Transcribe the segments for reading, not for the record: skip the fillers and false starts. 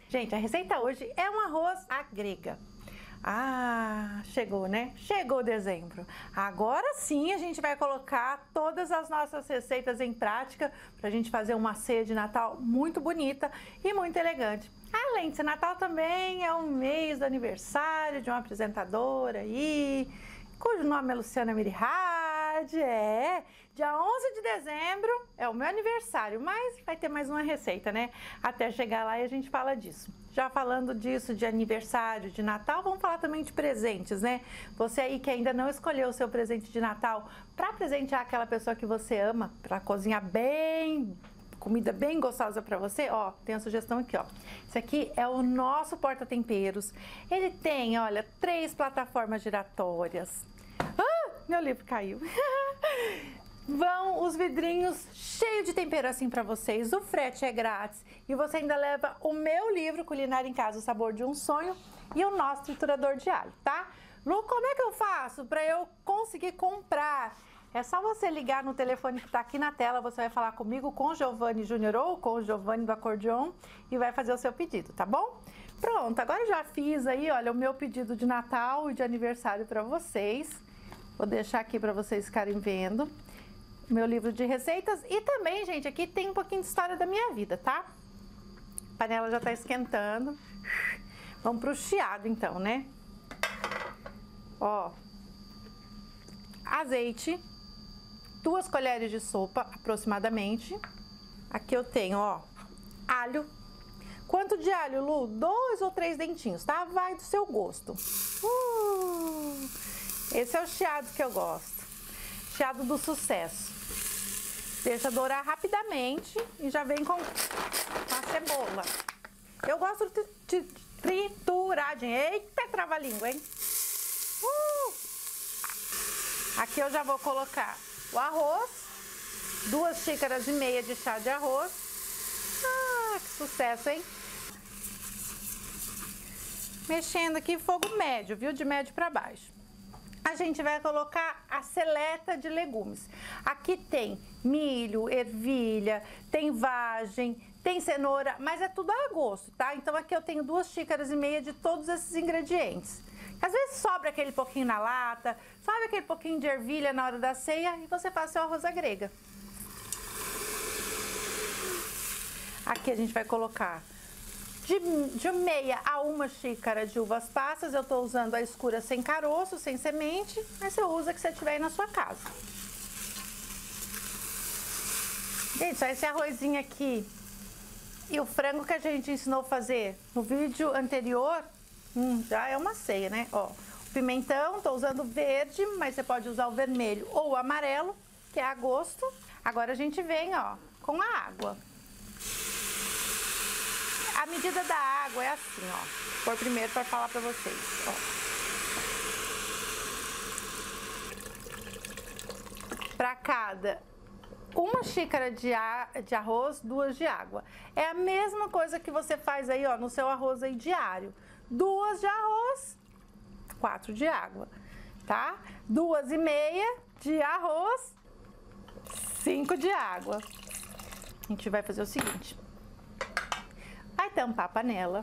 Gente, a receita hoje é um arroz à grega. Ah, chegou, né? Chegou dezembro. Agora sim a gente vai colocar todas as nossas receitas em prática pra gente fazer uma ceia de Natal muito bonita e muito elegante. Além de ser Natal, também é o mês do aniversário de uma apresentadora aí, cujo nome é Luciana Mirihad. Dia 11 de dezembro é o meu aniversário, mas vai ter mais uma receita, né? Até chegar lá e a gente fala disso. Já falando disso, de aniversário, de Natal, vamos falar também de presentes, né? Você aí que ainda não escolheu o seu presente de Natal para presentear aquela pessoa que você ama, para cozinhar comida bem gostosa para você, ó, tem a sugestão aqui, ó. Esse aqui é o nosso porta-temperos. Ele tem, olha, 3 plataformas giratórias. Ah, meu livro caiu. Vão os vidrinhos cheios de tempero assim para vocês. O frete é grátis e você ainda leva o meu livro Culinária em Casa, o Sabor de um Sonho, e o nosso triturador de alho, tá? Lu, como é que eu faço para eu conseguir comprar? É só você ligar no telefone que está aqui na tela, você vai falar comigo, com o Giovanni Júnior ou com o Giovanni do Acordeon e vai fazer o seu pedido, tá bom? Pronto, agora eu já fiz aí, olha, o meu pedido de Natal e de aniversário para vocês. Vou deixar aqui para vocês ficarem vendo meu livro de receitas e também, gente, aqui tem um pouquinho de história da minha vida, tá? A panela já está esquentando. Vamos pro chiado então, né? Ó, azeite, 2 colheres de sopa aproximadamente. Aqui eu tenho, ó, alho. Quanto de alho, Lu? 2 ou 3 dentinhos, tá? Vai do seu gosto. Esse é o chiado que eu gosto. Chiado do sucesso. Deixa dourar rapidamente e já vem com a cebola. Eu gosto de trituradinho. Eita, trava-língua, hein? Aqui eu já vou colocar o arroz, 2 xícaras e meia de chá de arroz. Ah, que sucesso, hein? Mexendo aqui, fogo médio, viu? De médio para baixo. A gente vai colocar a seleta de legumes. Aqui tem milho, ervilha, tem vagem, tem cenoura, mas é tudo a gosto, tá? Então aqui eu tenho 2 xícaras e meia de todos esses ingredientes. Às vezes sobra aquele pouquinho na lata, sobra aquele pouquinho de ervilha na hora da ceia e você faz seu arroz à grega. Aqui a gente vai colocar de meia a 1 xícara de uvas passas. Eu tô usando a escura sem caroço, sem semente, mas você usa que você tiver aí na sua casa. Gente, só esse arrozinho aqui e o frango que a gente ensinou a fazer no vídeo anterior, já é uma ceia, né? Ó, o pimentão, tô usando verde, mas você pode usar o vermelho ou o amarelo, que é a gosto. Agora a gente vem, ó, com a água. A medida da água é assim, ó. Vou primeiro para falar para vocês, ó. Para cada 1 xícara de arroz, 2 de água. É a mesma coisa que você faz aí, ó, no seu arroz aí diário. 2 de arroz, 4 de água, tá? 2 e meia de arroz, 5 de água. A gente vai fazer o seguinte. Vai tampar a panela.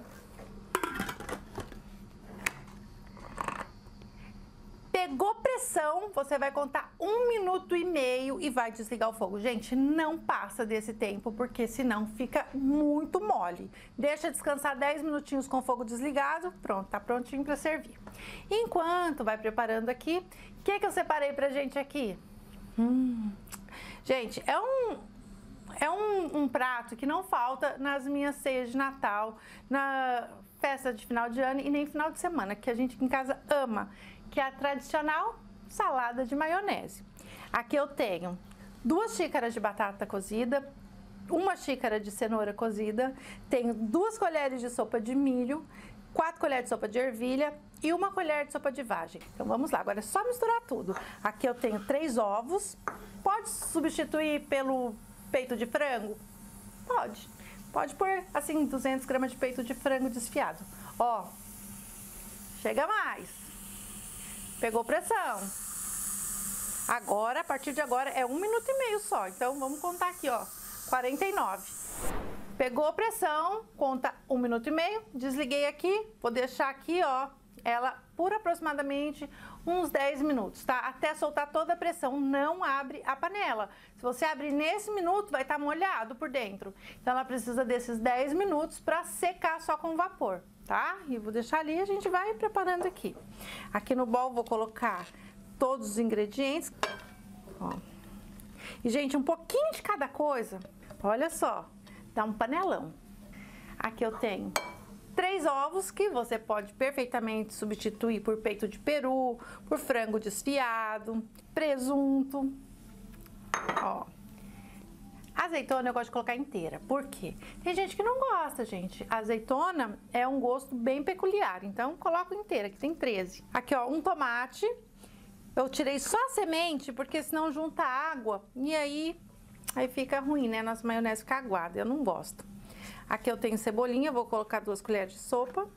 Pegou pressão, você vai contar 1 minuto e meio e vai desligar o fogo. Gente, não passa desse tempo, porque senão fica muito mole. Deixa descansar 10 minutinhos com o fogo desligado. Pronto, tá prontinho para servir. Enquanto vai preparando aqui, o que eu separei pra gente aqui? Gente, é um prato que não falta nas minhas ceias de Natal, na festa de final de ano e nem final de semana, que a gente aqui em casa ama, que é a tradicional salada de maionese. Aqui eu tenho 2 xícaras de batata cozida, 1 xícara de cenoura cozida, tenho 2 colheres de sopa de milho, 4 colheres de sopa de ervilha e 1 colher de sopa de vagem. Então vamos lá, agora é só misturar tudo. Aqui eu tenho 3 ovos, pode substituir pelo peito de frango? Pode pôr assim 200 gramas de peito de frango desfiado. Ó, chega mais. Pegou pressão. Agora, a partir de agora, é 1 minuto e meio só. Então vamos contar aqui, ó, 49. Pegou a pressão, conta 1 minuto e meio, desliguei aqui, vou deixar aqui, ó, ela por aproximadamente uns 10 minutos, tá? Até soltar toda a pressão, não abre a panela. Se você abrir nesse minuto, vai estar molhado por dentro. Então ela precisa desses 10 minutos para secar só com vapor, tá? E vou deixar ali, a gente vai preparando aqui. Aqui no bowl vou colocar todos os ingredientes, ó. E gente, um pouquinho de cada coisa, olha só, dá um panelão. Aqui eu tenho 3 ovos que você pode perfeitamente substituir por peito de peru, por frango desfiado, presunto. Ó. Azeitona eu gosto de colocar inteira. Por quê? Tem gente que não gosta, gente. A azeitona é um gosto bem peculiar, então coloco inteira, que tem 13. Aqui, ó, um tomate. Eu tirei só a semente, porque senão junta água e aí fica ruim, né? Nossa maionese fica aguada, eu não gosto. Aqui eu tenho cebolinha, vou colocar 2 colheres de sopa.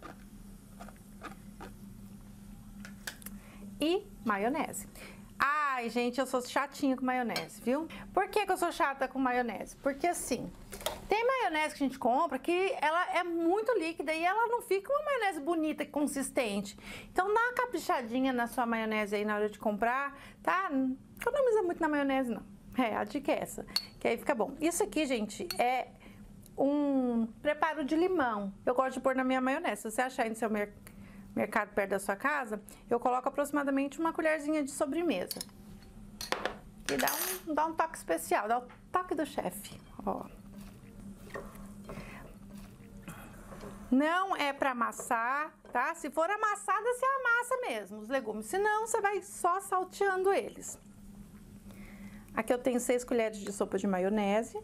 E maionese. Ai, gente, eu sou chatinha com maionese, viu? Por que que eu sou chata com maionese? Porque assim, tem maionese que a gente compra que ela é muito líquida e ela não fica uma maionese bonita e consistente. Então dá uma caprichadinha na sua maionese aí na hora de comprar, tá? Não economiza muito na maionese, não. A dica é essa, que aí fica bom. Isso aqui, gente, é um preparo de limão. Eu gosto de pôr na minha maionese. Se você achar aí no seu mercado perto da sua casa, eu coloco aproximadamente uma colherzinha de sobremesa. E dá um toque especial, dá o toque do chefe, ó. Não é para amassar, tá? Se for amassada, você amassa mesmo os legumes. Se não, você vai só salteando eles. Aqui eu tenho 6 colheres de sopa de maionese.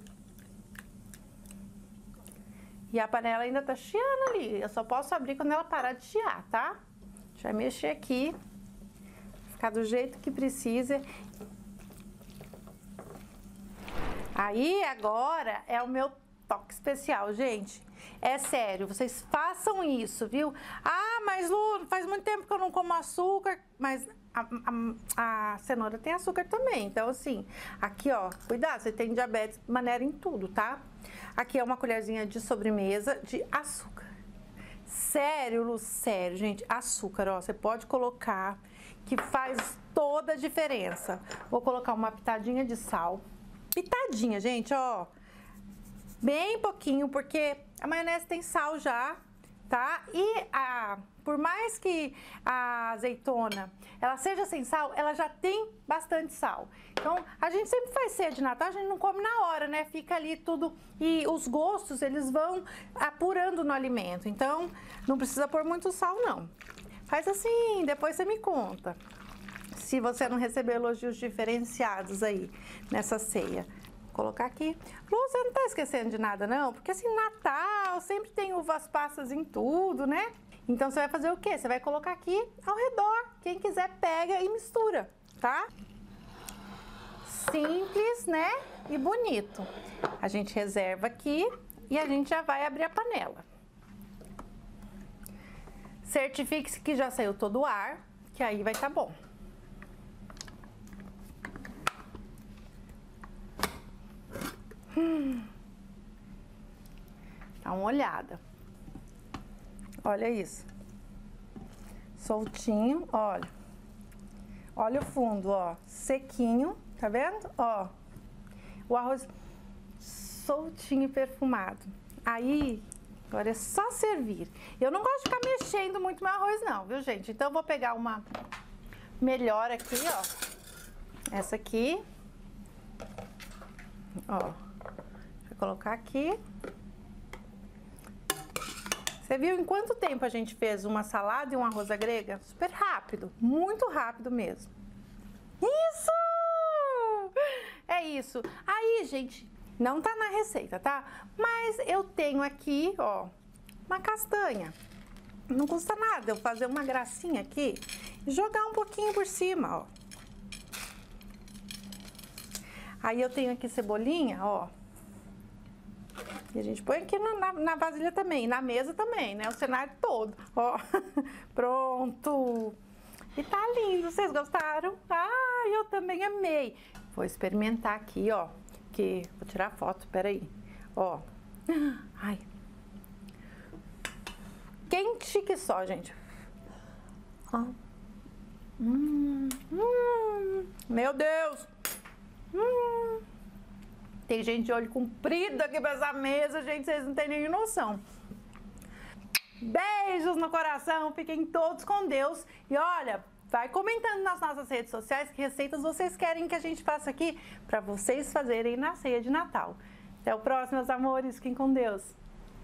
E a panela ainda tá chiando ali. Eu só posso abrir quando ela parar de chiar, tá? A gente vai mexer aqui. Ficar do jeito que precisa. Aí, agora, é o meu toque especial, gente. É sério, vocês façam isso, viu? Ah, mas Lu, faz muito tempo que eu não como açúcar. Mas a cenoura tem açúcar também. Então, assim, aqui, ó, cuidado, você tem diabetes de maneira em tudo, tá? Aqui é uma colherzinha de sobremesa de açúcar. Sério, Lu, sério, gente, açúcar, ó, você pode colocar, que faz toda a diferença. Vou colocar uma pitadinha de sal. Pitadinha, gente, ó. Bem pouquinho, porque a maionese tem sal já, tá? E por mais que a azeitona, ela seja sem sal, ela já tem bastante sal. Então, a gente sempre faz ceia de Natal, a gente não come na hora, né? Fica ali tudo, e os gostos, eles vão apurando no alimento. Então, não precisa pôr muito sal, não. Faz assim, depois você me conta. Se você não recebeu elogios diferenciados aí nessa ceia. Vou colocar aqui. Lu, você não tá esquecendo de nada, não? Porque assim, Natal sempre tem uvas passas em tudo, né? Então você vai fazer o quê? Você vai colocar aqui ao redor. Quem quiser pega e mistura, tá? Simples, né? E bonito. A gente reserva aqui e a gente já vai abrir a panela. Certifique-se que já saiu todo o ar, que aí vai estar bom. Dá uma olhada. Olha isso. Soltinho, olha. Olha o fundo, ó. Sequinho, tá vendo? Ó. O arroz soltinho e perfumado. Aí, agora é só servir. Eu não gosto de ficar mexendo muito meu arroz não, viu, gente? Então eu vou pegar uma melhor aqui, ó. Essa aqui. Ó. Vou colocar aqui. Você viu em quanto tempo a gente fez uma salada e um arroz à grega? Super rápido, muito rápido mesmo. Isso! É isso. Aí, gente, não tá na receita, tá? Mas eu tenho aqui, ó, uma castanha. Não custa nada eu fazer uma gracinha aqui e jogar um pouquinho por cima, ó. Aí eu tenho aqui cebolinha, ó. E a gente põe aqui na vasilha também, na mesa também, né? O cenário todo, ó. Pronto! E tá lindo, vocês gostaram? Ah, eu também amei! Vou experimentar aqui, ó, que vou tirar foto, peraí. Ó, Ai. Quente que só, gente. Meu Deus. Tem gente de olho comprido aqui pra essa mesa, gente, vocês não têm nem noção. Beijos no coração, fiquem todos com Deus. E olha, vai comentando nas nossas redes sociais que receitas vocês querem que a gente faça aqui para vocês fazerem na ceia de Natal. Até o próximo, meus amores. Fiquem com Deus.